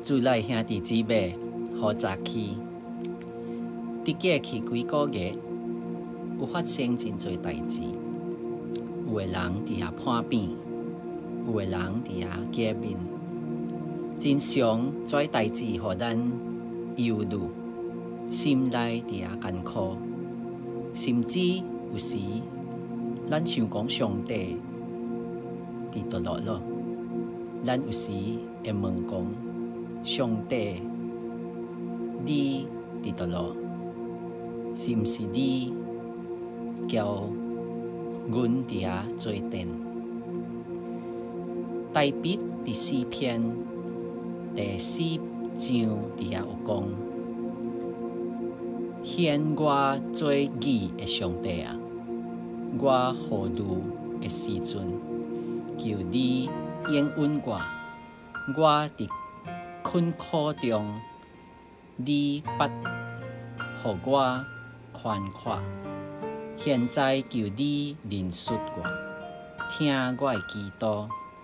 主内兄弟姊妹好早起，伫过去几个月有发生真多代志，有个人伫遐叛变，有个人伫遐革命，真常这代志互咱忧虑，心内伫遐艰苦，甚至有时咱想讲上帝伫倒落了，咱有时会问讲。上帝，你伫倒落，是毋是你叫阮伫遐做阵？大笔第4篇第4章伫遐有讲，显我做义的上帝啊！我何如的时阵，求你应允我伫困苦中，你捌互我宽阔。现在求你认识我，听我的祈祷。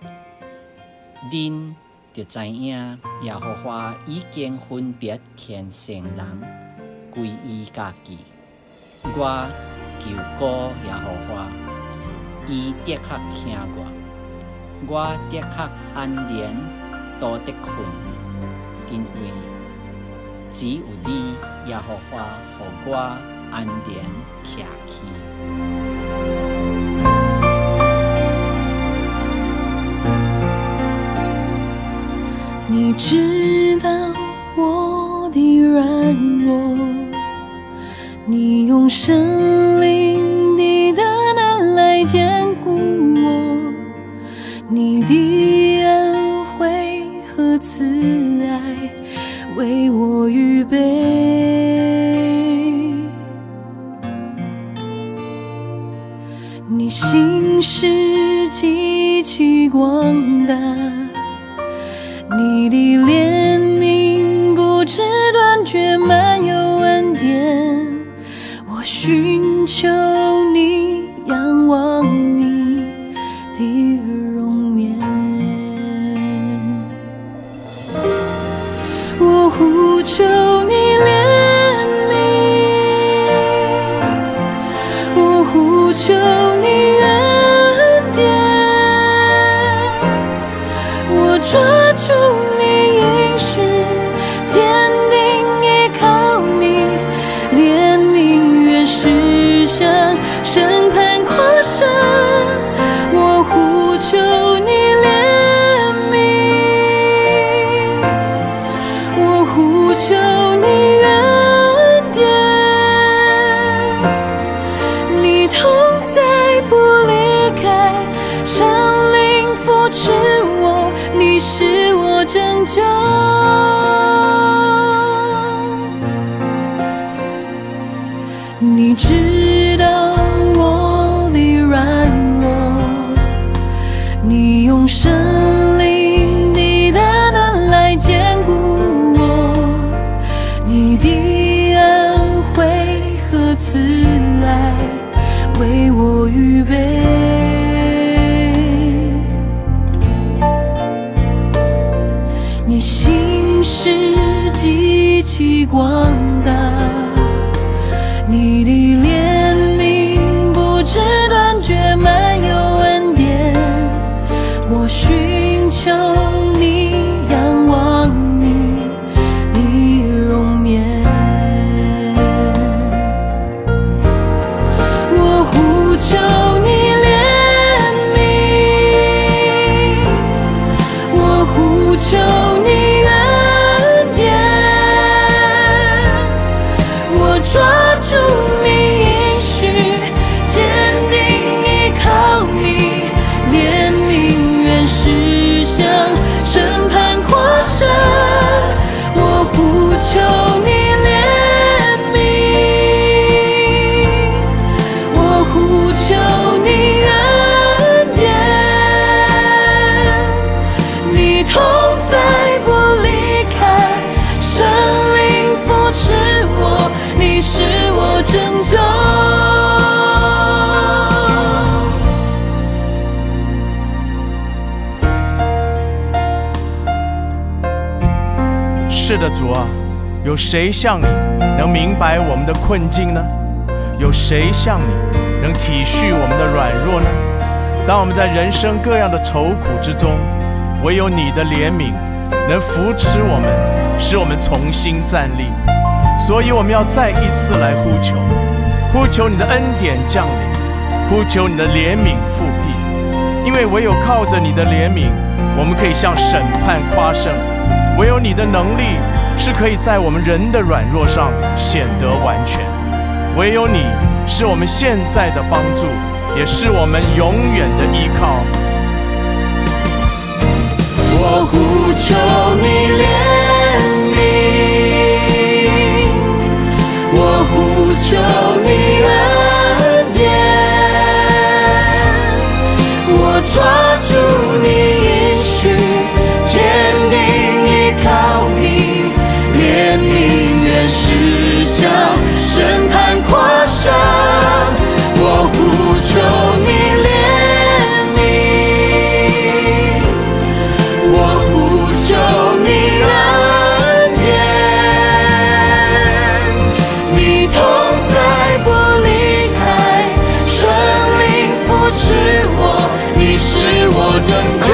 恁就知影，耶和华已经分别虔诚人归伊家己。我求告耶和华，伊的确听我的确安然都得困。因为只有你，耶和华，互我安然徛起。 你知道我的软弱，你用圣灵的大能来坚固我，你的恩惠和慈爱为我预备，你心事极其广大，你的怜悯不知断绝，满有恩典。我寻求你，仰望你的容颜。我呼求你怜悯，我呼求你恩典，我抓住你应许，坚定依靠你，怜悯原是向审判跨山。我呼求你怜悯，我呼求你恩典，你同在不离开，圣灵扶持我，你是我拯救。你知道我的软弱，你用圣灵的大能来坚固我，你的恩惠和慈爱为我预备。你心事极其广大，你的怜悯不知断绝，满有恩典。我寻求你，仰望你的容颜。我呼求你怜悯，我呼求你恩典，我抓住你是的，主啊，有谁像你能明白我们的困境呢？有谁像你能体恤我们的软弱呢？当我们在人生各样的愁苦之中，唯有你的怜悯能扶持我们，使我们重新站立。所以我们要再一次来呼求，呼求你的恩典降临，呼求你的怜悯复辟。因为唯有靠着你的怜悯，我们可以向审判夸胜；唯有你的能力是可以在我们人的软弱上显得完全；唯有你是我们现在的帮助，也是我们永远的依靠。 我呼求你怜悯，我呼求你恩典，我抓住你应许，坚定依靠你，怜悯愿实效，审判夸胜。我呼求你怜悯，我呼求你恩典，你同在不离开，圣灵扶持我，你是我拯救。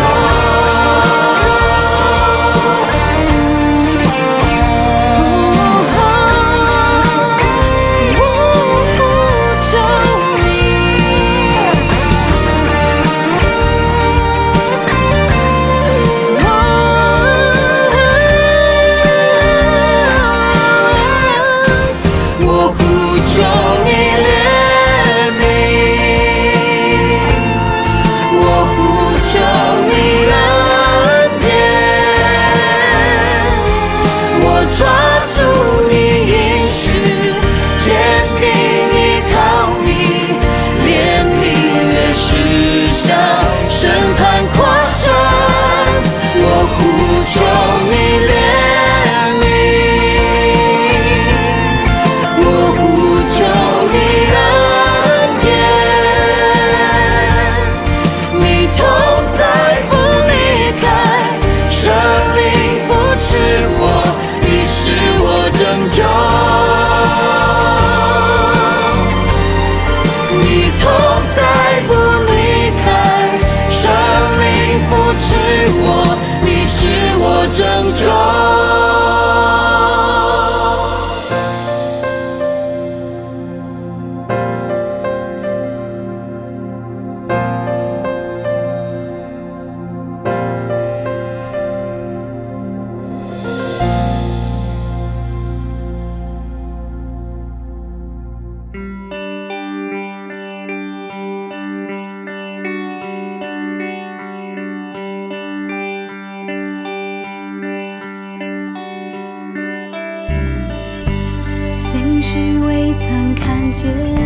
心事未曾看见，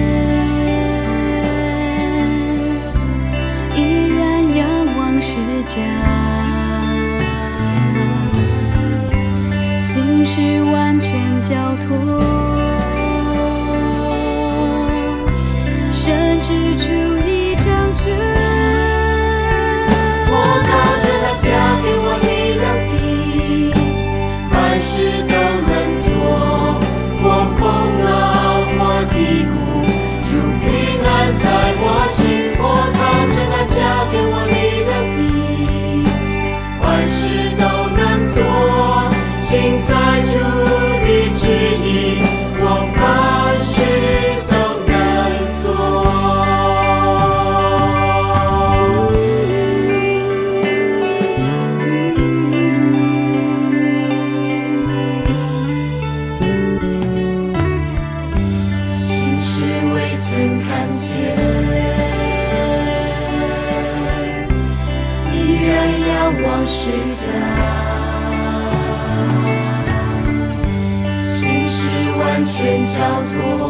依然仰望世家。心事完全交托，甚至出一张权。 我靠着那加给我力量的，凡事都能做。过风浪，过低谷，主平安在我心。我靠着那加给我力量的，凡事都能做。心在主的旨意，我凡事都能做。心事未曾看见，依然仰望世家。完全交托，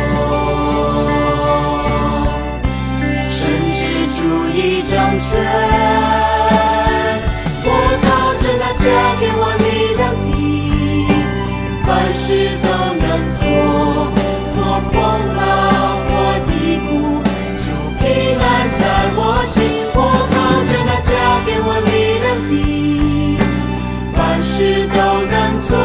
甚至主一掌权。我靠着那加给我力量的，凡事都能做。过风浪，过低谷，主平安在我心。我靠着那加给我力量的，凡事都能做。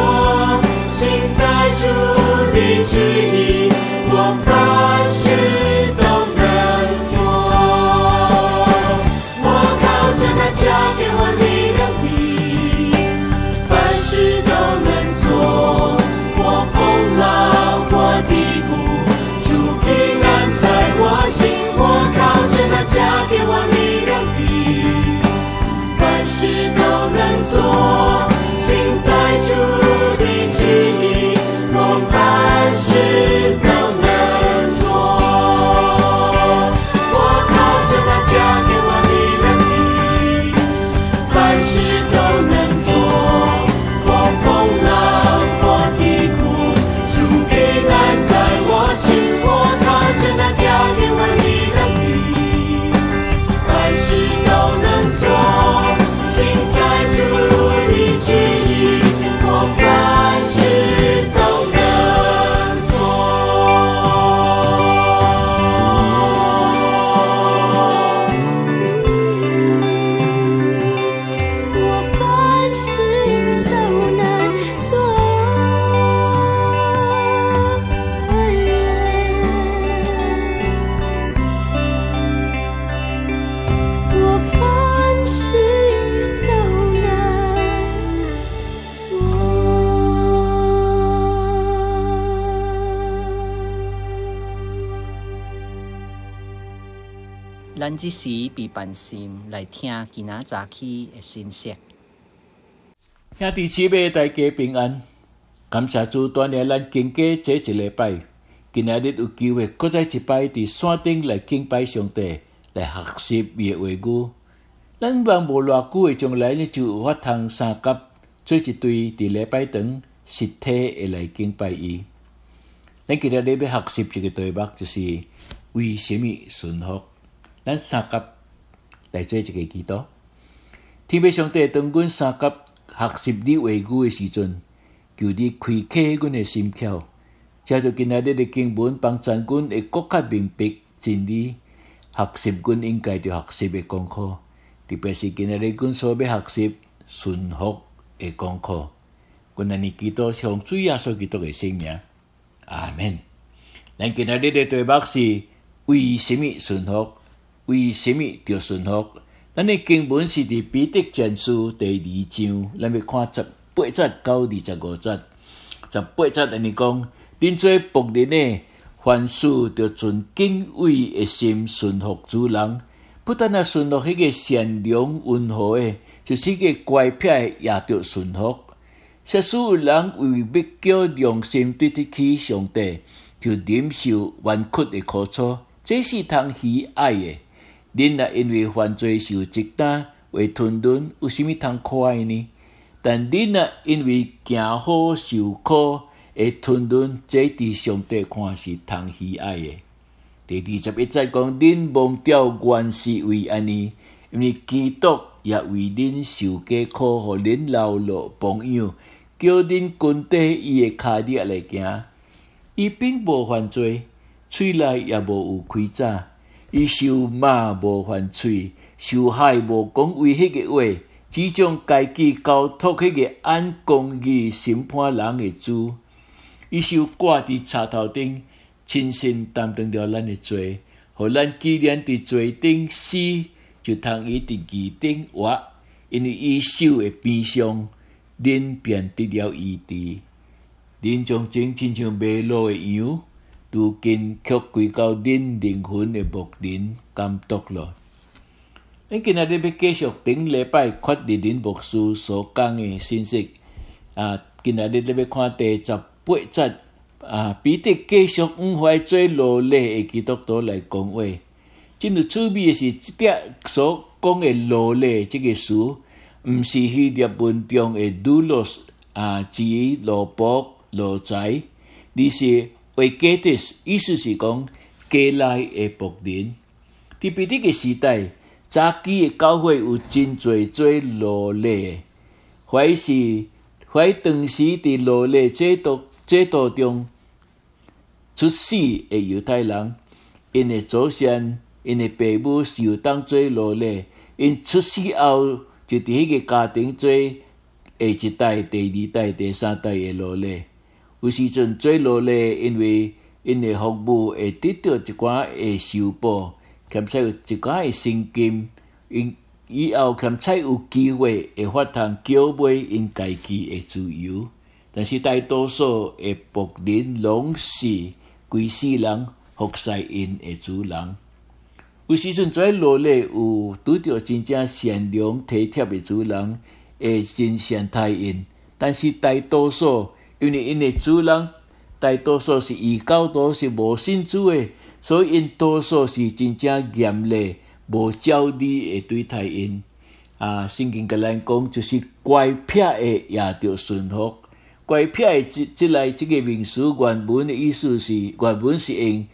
咱即时必办心来听今仔早起的信息。 兄弟姊妹，大家平安！感谢主带领咱经过这一礼拜，今仔日有机会搁再一摆伫山顶来敬拜上帝，来学习伊的话语。咱望无偌久的将来，就有法通三甲做一对伫礼拜堂实体的来敬拜伊。咱今仔日要学习一个题目，就是为什么顺服？咱三甲来做一个祈祷。天父上帝，当阮三甲学习你话语的时阵，求你开启阮的心窍，借着今仔日的经文，帮助阮会更较明白真理，学习阮应该着学习的功课，特别是今仔日阮所要学习顺服的功课。阮安尼祈祷，向主耶稣基督的圣名，阿门。咱今仔日的题目是为什么顺服？为什么着顺服？咱的经文是伫彼得前书第2章，咱要看18节到25节。18节安尼讲，恁做仆人的，凡事着存敬畏的心顺服主人，不但顺服迄个善良温和的，就是迄个乖僻的也着顺服。若使有人为要叫良心对得起上帝，就忍受冤屈的苦楚，这是通喜爱的。恁若因为犯罪受责打，为吞沦，有啥物通快呢？但恁若因为行好受苦，会吞沦，这伫上帝看是通喜爱的。第21节讲，恁忘掉原是为安尼，因为基督也为恁受过苦，互恁流落榜样，叫恁跟底伊的脚底来行。伊并无犯罪，喙内也无有开早。伊受骂无犯罪，受害无讲为迄个话，只将家己交托迄个按公义审判人的主。伊受挂伫柴头顶，亲身担当着咱的罪，互咱既然伫罪顶死，就通伊伫义顶活。因为伊受的鞭伤，恁便得了医治。恁将前亲像迷路的羊，如今却归到恁灵魂的牧人监督了。咱今仔日要继续顶礼拜确立恁牧师所讲的信息。今仔日要看第18节。彼得继续唔怀做奴隶的基督徒来讲话。真有趣味的是，这点所讲的奴隶这个词，唔是希腊文中的 doulos 指奴仆、奴才，而是Agetes，意思是讲家内的仆人。伫彼得个时代，早期的教会有真侪做奴隶的，怀当时伫奴隶制度中出世的犹太人，因的祖先、因的父母是有当做奴隶，因出世后就伫迄个家庭做下一代、第2代、第3代的奴隶。有时阵做奴隶，因为因的服务会得到一寡的收报，兼且有一寡的薪金，因以后兼且有机会会发通缴买因家己的自由。但是大多数的仆人拢是规世人服侍因的主人。有时阵做奴隶有拄到真正善良体贴的主人，会真善待因，但是大多数因为因的主人大多数是异教徒，是无信主的，所以因多数是真正严厉、无照理的对待因。圣经甲咱讲，就是乖僻的也着顺服。乖僻的即个名词原文的意思是，原文是用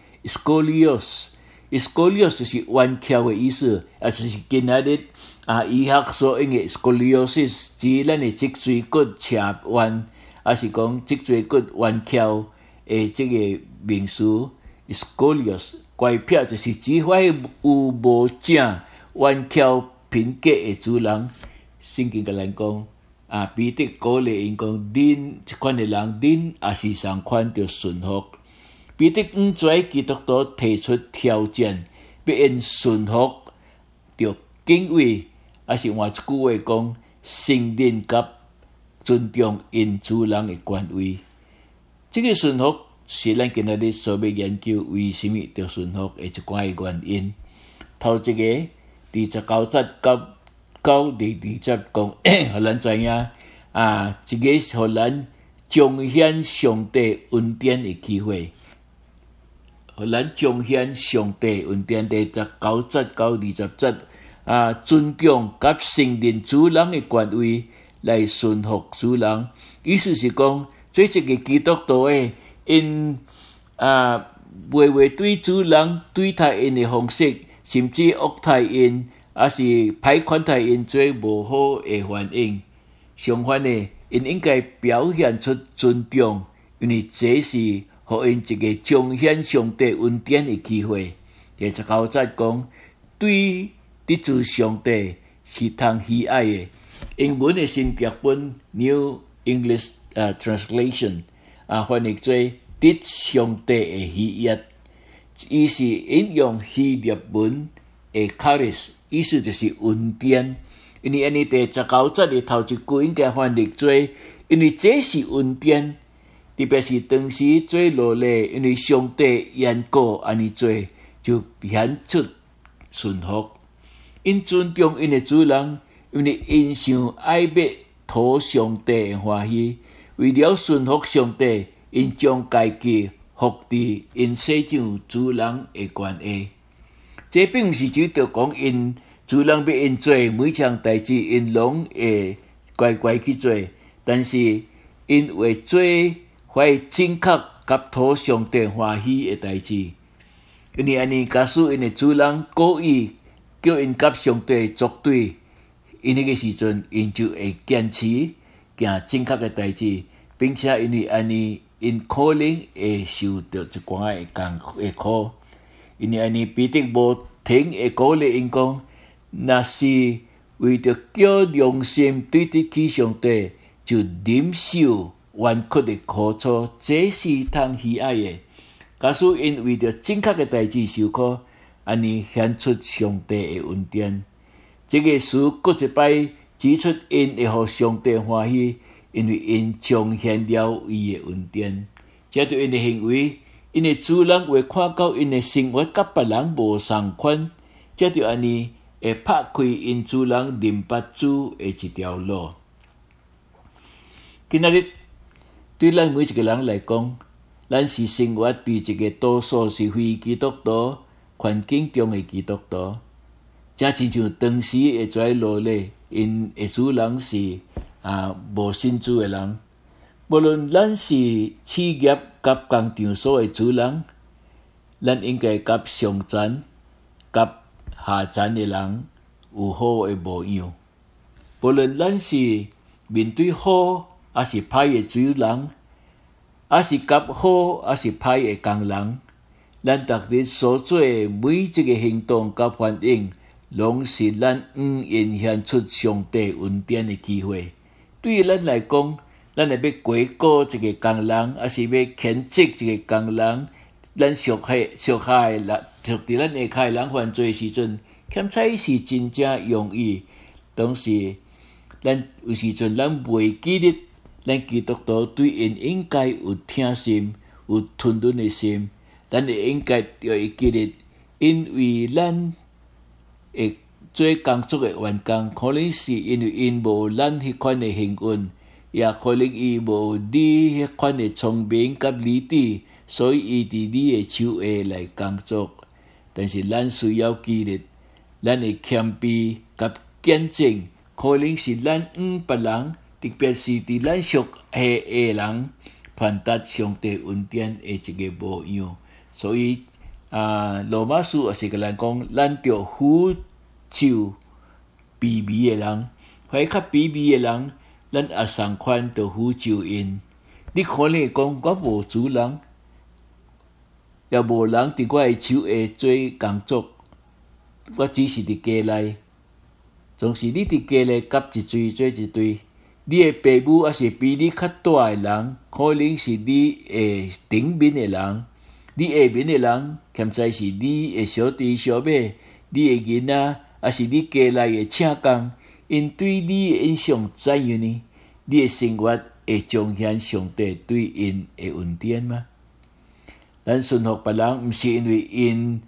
scolios，scolios 就是弯翘的意思，就是今仔日医学所用的 scoliosis， 指咱的脊椎骨斜弯。是讲脊椎骨弯翘的这个名词 scolios， 乖僻就是指怀有无正弯翘贫格的主人。圣经甲咱讲，彼得鼓励因讲，恁这款的人，恁也是相款着顺服。彼得唔做基督徒提出挑战，要因顺服着敬畏，是换一句话讲，信任甲尊重因主人的权威。这个顺服是咱今仔日所要研究为什么着顺服的一寡的原因。 头一个29节到20节讲，互咱知影一个是互咱彰显上帝恩典的机会，互咱彰显上帝恩典第19节到20节尊重甲承认主人的权威来顺服主人，意思是讲，做一个基督徒的因袂对主人对待因的方式，甚至恶待因，还是歹款待因做无好的反应。相反的，因应该表现出尊重，因为这是互因一个彰显上帝恩典的机会。第19节讲，对得罪上帝是通喜爱的。英文的新译本 New English Translation 翻译做得上帝的喜悦，伊是引用希腊文的 charis， 意思就是恩典。因为安尼第19节的头一句应该翻译做，因为这是恩典，特别是当时做落来，因为上帝缘故安尼做，就显出顺服。因尊重因的主人，因为因想爱要讨上帝的欢喜，为了顺服上帝，因将家己服伫因洗掌主人的权下。这并不是只着讲因主人要因做每项代志，因拢会乖乖去做，但是因会做会正确甲讨上帝欢喜的代志。因为安尼，假使因的主人故意叫因甲上帝作对，因迄个时阵，因就会坚持行正确的代志，并且因为安尼，因可能会受到一寡的苦。因为安尼，彼得无停会鼓励因讲，若是为着叫良心对得起上帝，就忍受冤屈的苦楚，这是通喜爱的。假使因为着正确的代志受苦，安尼显出上帝的恩典。这个书搁一摆指出，因会互上帝欢喜，因为因彰显了伊的恩典。这对因的行为，因的主人会看到因的生活甲别人无相款，这就安尼会拍开因主人认捌主的一条路。今仔日对咱每一个人来讲，咱是生活伫一个多数是非基督徒环境中的基督徒，正亲像当时会跩落来，因的主人是无信主的人。无论咱是企业甲工厂所的主人，咱应该甲上层、甲下层的人有好的模样。无论咱是面对好还是歹的主人，还是甲好还是歹的工人，咱逐日所做的每一个行动甲反应，拢是咱应显出上帝恩典的机会。对于咱来讲，咱会要过告一个工人，还是要谴责一个工人，咱属下的人，属伫咱下骹的人犯罪时阵，欠彩是真正容易。当时，咱有时阵咱袂记得，咱基督徒对因应该有疼心，有吞忍的心。咱会应该要会记得，因为咱会做工作的员工，可能是因为因无咱迄款的幸运。也可能伊无你迄款的聪明甲理智，所以伊伫你的手下来工作。但是咱需要记得，咱的谦卑甲见证，可能是咱别人，特别是伫咱属下的人，传达上帝恩典的一个模样。所以罗马书也是甲咱讲，咱着俯就卑微的人，凡较卑微的人。咱也相款着俯就因。你可能会讲，我无主人，也无人伫我的手下做工作，我只是伫家内。总是你伫家内夹一堆做一堆。你的父母也是比你较大的人，可能是你的顶面的人，你下面的人，兼在是你的小弟小妹，你的囡仔，也是你家内的请工。因对你的印象怎样呢？你的生活会彰显上帝对因的恩典吗？咱顺服别人，毋是因为因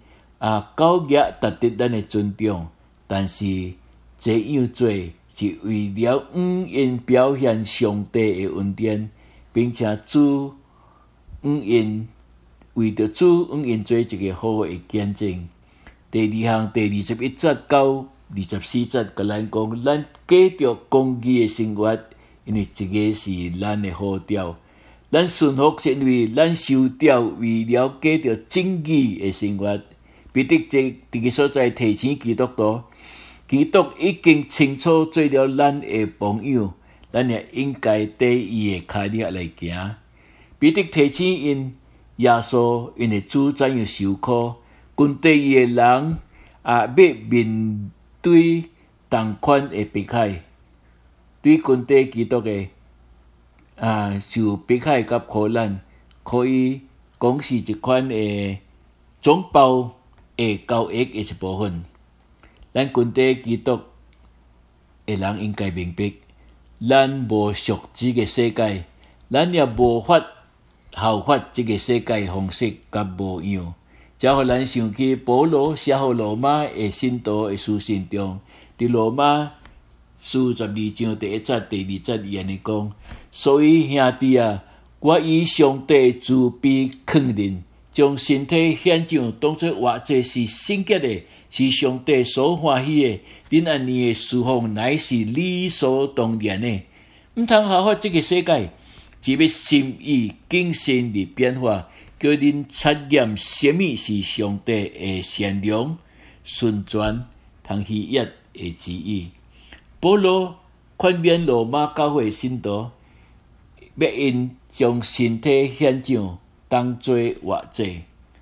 狗仔值得咱的尊重，但是这样做是为了愿表现上帝的恩典，并且主愿为着主愿做一个好的见证。第二项第21节到24节，甲咱讲，咱继续公义的生活，因为这个是咱的号召。咱顺服是因为咱受召为了继续正义的生活。彼得这个所在提醒基督徒，基督已经清楚做了咱的朋友，咱也应该跟伊的脚领来行。彼得提醒因耶稣因的主怎样受苦，跟对伊的人要面对同款的迫害，对跟对基督的受迫害甲苦难，可以讲是一款的总包的交易的一部分。咱跟对基督的人应该明白，咱无属这个世界，咱也无法效法这个世界方式甲模样。这互咱想起保罗写予罗马的信徒的书信中，伫罗马书12章第1节、第2节伊安尼讲：所以兄弟啊，我以上帝慈悲肯认，将身体献上当作活祭是圣洁的，是上帝所欢喜的。恁安尼的侍奉乃是理所当然的，毋通效法这个世界，只要心意谨慎地变化。叫恁察验什么是上帝的善良、顺全、通喜悦的旨意。保罗劝勉罗马教会信徒，要因将身体献上，当作活祭。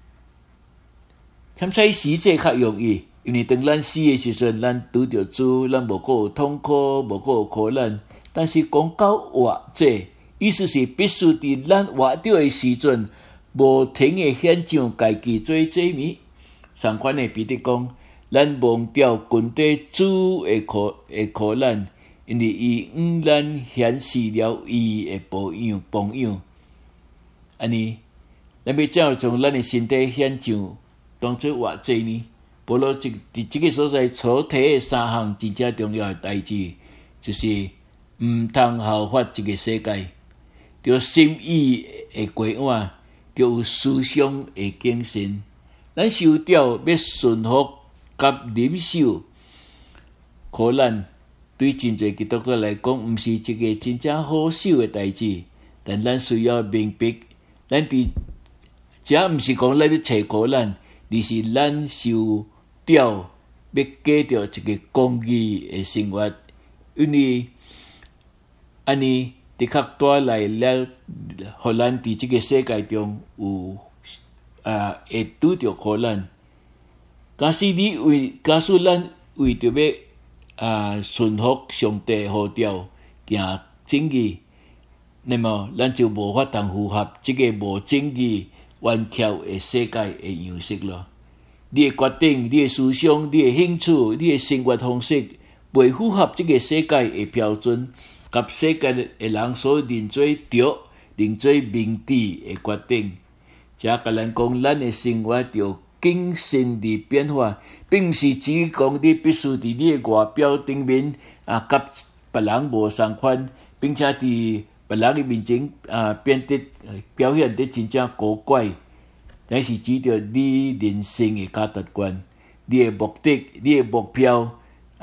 参采死祭较容易，因为当咱死的时阵，咱拄着主，咱无过有痛苦，无过有苦难。但是讲到活祭，意思是必须伫咱活着的时阵，无停的献上家己做祭物。相反的，彼得讲，咱忘掉群底主的苦难，因为伊咱显示了伊的榜样。安尼，咱要怎样将咱的身体献上，当作活祭呢？保罗伫这个所在所提的3项真正重要的代志，就是毋通效法这个世界，着心意的过换。就有思想的精神，咱受召要顺服甲忍受苦难，对真侪基督徒来讲，毋是一个真正好受的代志。但咱需要明白，咱伫这毋是讲咱要找苦难，而是咱受召要过着一个公义的生活，因为安尼的确带来了，互咱伫这个世界中有会拄着苦难。假使咱为着要顺服上帝号召行正义，那么咱就无法通符合这个无正义、冤屈的世界的样式咯。你的决定、你的思想、你的兴趣、你的生活方式，未符合这个世界的标准。甲世界的人所认做对、认做明智的决定，这甲咱讲，咱的生活着谨慎地变化，并毋是只讲你必须伫你的外表顶面甲别人无相款，并且伫别人的面前变得表现得真正古怪，但是指着你人生的价值观、你的目的、你的目标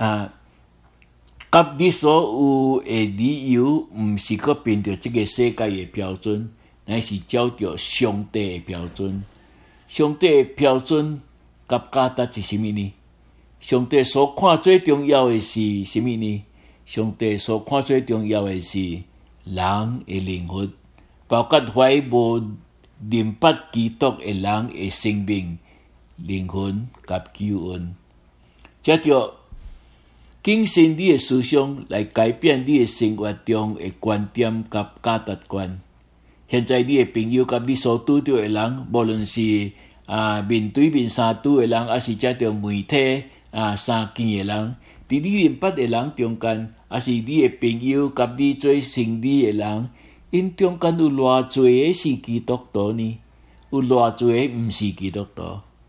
甲你所有的理由，毋是去凭着这个世界的标准，乃是照着上帝的标准。上帝的标准甲价值是什么呢？上帝所看最重要的是什么呢？上帝所看最重要的是人的灵魂，包括怀无明白基督的人的生命、灵魂甲救恩。接着谨慎你的思想来改变你的生活中的观点甲价值观。现在你的朋友甲你所拄到的人，无论是面对面相拄的人，还是借着媒体相见的人，伫你认捌的人中间，还是你的朋友甲你做生理的人，因中间有偌侪个是基督徒呢？有偌侪个毋是基督徒？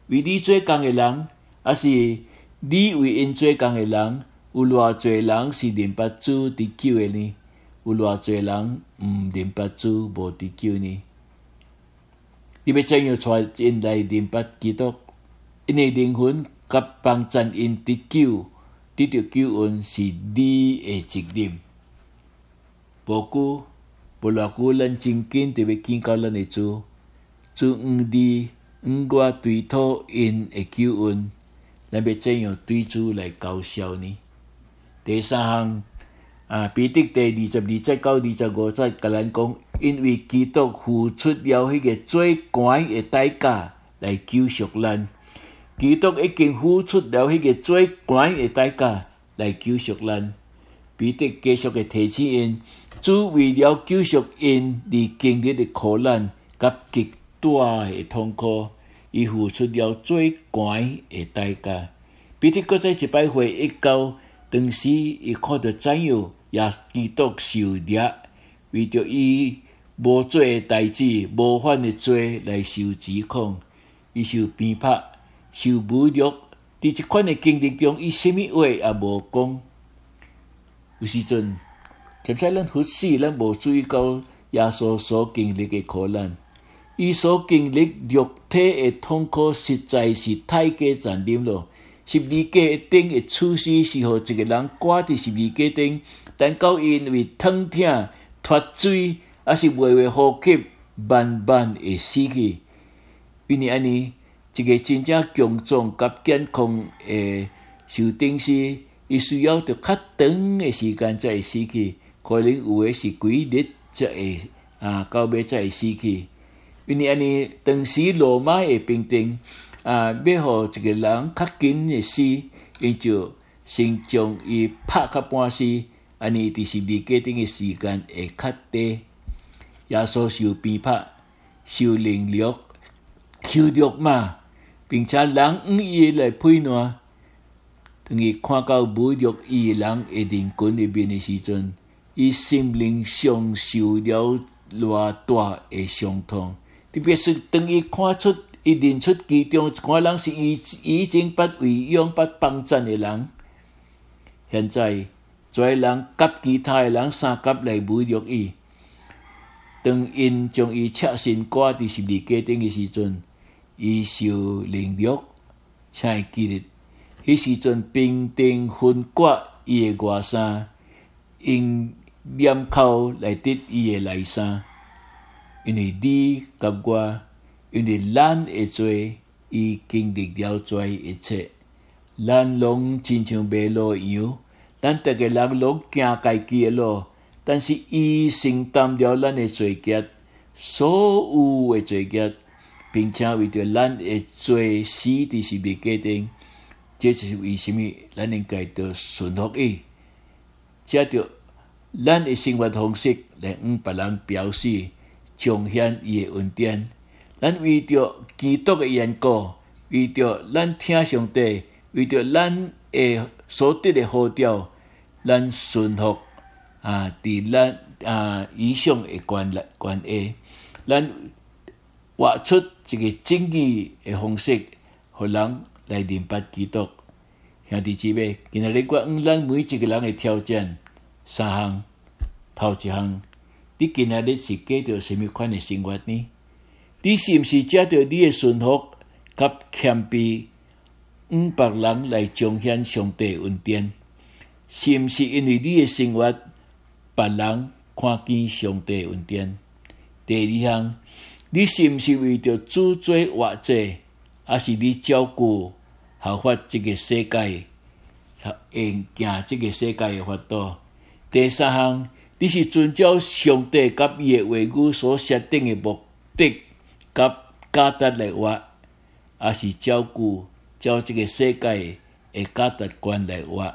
为你做工的人，还是你为因做工的人？有偌侪人是认八主得救的呢？有偌侪人毋认八主无得救呢？你要怎样带因来认八基督？因的灵魂甲帮助因得救，得到救恩是你的责任。无久，无偌久，咱真紧就要见到咱的主。主我对讨因的救恩，咱要怎样对主来交销呢？第三项彼得第22节到25节，甲咱讲，因为基督付出了迄个最悬的代价来救赎咱。基督已经付出了迄个最悬的代价来救赎咱。彼得继续的提醒因，主为了救赎因而经历的苦难甲极大的痛苦，伊付出了最悬的代价。彼得搁再一摆回忆到，当时伊看到怎样也基督受掠，为着伊无做的代志、无犯的罪来受指控，伊受鞭拍、受侮辱。伫即款的经历中，伊什么话也无讲。有时阵，兼且咱忽视，咱无注意到耶稣所经历的苦难，伊所经历肉体的痛苦，实在是太过残忍了。十字架顶的处死是互一个人挂伫十字架顶，但到因为疼痛、脱水，还是微微呼吸，慢慢会死去。因为安尼，一个真正强壮甲健康的受钉师，伊需要着较长的时间才会死去，可能有诶是几日才会到尾才会死去。因为安尼，当时罗马的兵丁要互一个人较紧的死，伊就先将伊拍到半死，安尼伫十字架顶的时间会较短。耶稣受鞭拍、受凌辱、受辱骂，并且人伊来批乱。当伊看到侮辱伊的人的人群里面的时阵，伊心灵上受了偌大的伤痛。特别是当伊看出、伊认出其中一寡人是已经不为养、不帮衬的人，现在跩人甲其他的人相甲来侮辱伊。当因将伊赤身挂伫十字架顶的时阵，伊受凌辱，请会记得，迄时阵兵丁分割伊的外衫，用链扣来得伊的内衫。因为你甲我，因为咱的罪，伊经历了跩一切，咱拢亲像迷路一样，咱逐个人拢行家己的路。但是伊承担了咱的罪孽，所有的罪孽，并且为着咱的罪死伫十字架顶，这就是为什么咱应该着顺服伊，借着咱的生活方式来向别人表示彰显伊的恩典。咱为着基督的缘故，为着咱听上帝，为着咱的所得的好调，咱顺服。伫咱以上的关系，咱活出一个正义的方式，互人来认八基督。兄弟姊妹，今日我向咱每一个人的挑战三项。头一项，你今日是过着什么款的生活呢？你是毋是借着你的顺服甲谦卑，向别人来彰显上帝的恩典？是毋是因为你的生活，别人看见上帝的恩典？第二项，你是毋是为着主做活者，还是你照顾效法这个世界，行这个世界的法度？第三项，你是遵照上帝甲伊的话语所设定的目的甲价值来活，还是照这个世界的价值观来活？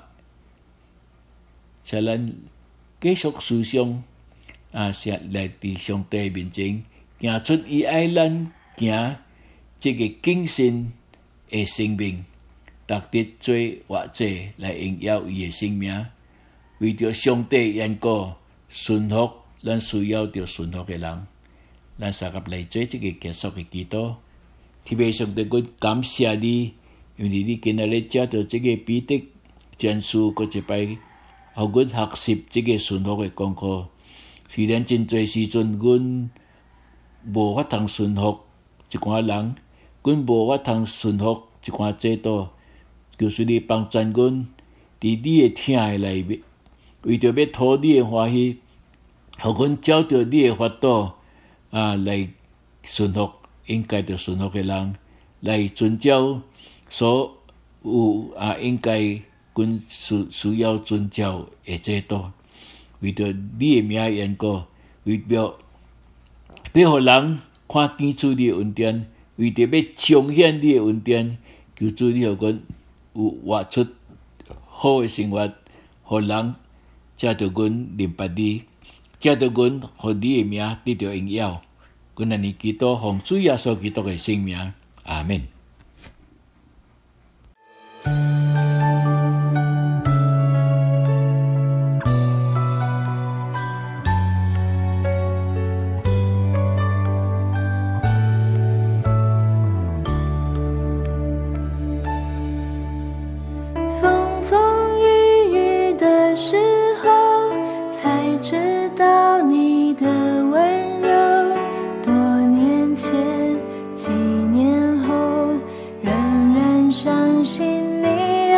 请咱继续思想，来伫上帝面前，行出伊爱咱行这个敬虔的生命，值得做活者来荣耀伊的生命。为着上帝缘故，顺服咱需要着顺服的人。咱三个来做这个结束的祈祷。 特别上帝，阮感谢你，因为你今仔日借着这个彼得前书，搁一摆，互阮学习这个顺服的功课。虽然真侪时阵，阮无法通顺服一寡人，阮无法通顺服一寡制度，求主你帮助阮，伫你的听的内面，为着要讨你的欢喜，互阮照着你的法度来顺服应该着顺服的人，来遵照所有应该阮需要遵照的制度，为着你的名的缘故，为着要互人看见主你的恩典，为着要彰显你的恩典，求主你互阮有活出好的生活，互人借着阮明白你，借着阮互你的名得到荣耀。阮安尼祈祷，奉主耶稣基督的圣名，阿门。 风风雨雨的时候，才知道你的温柔。多年前，几年后，仍然相信你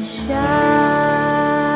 下。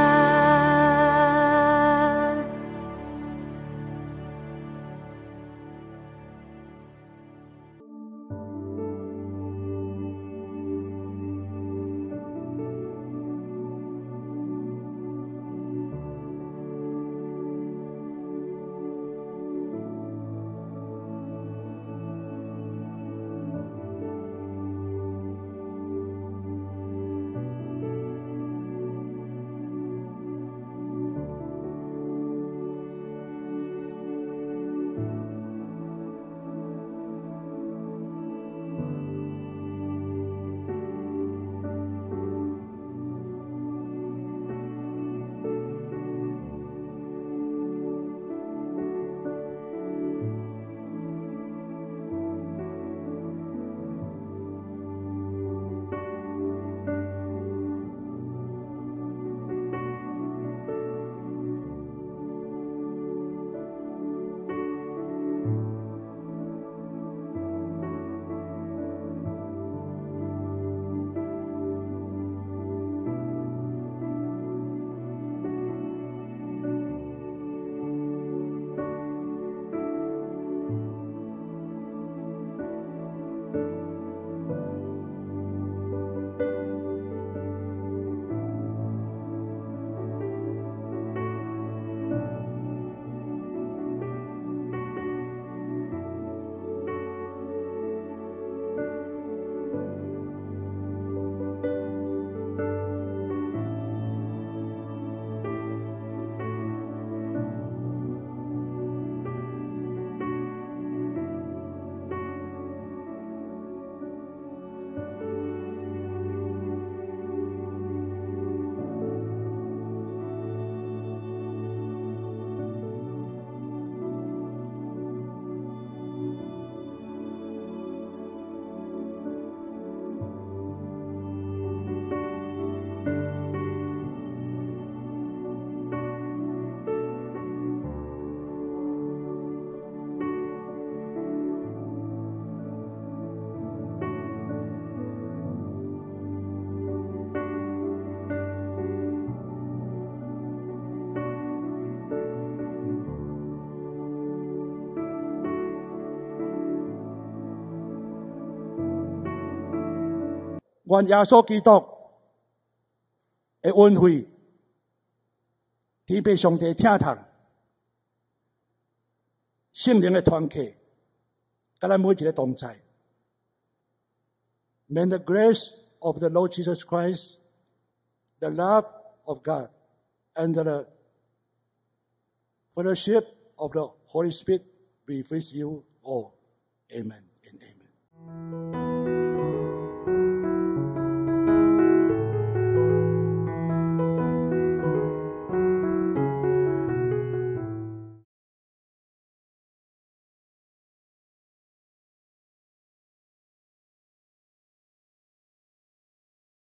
願耶穌基督的恩惠，天父上帝聽堂，聖靈的團契，甲咱每一個同在。May the grace of the Lord Jesus Christ, the love of God, and the fellowship of the Holy Spirit be with you all. Amen and amen.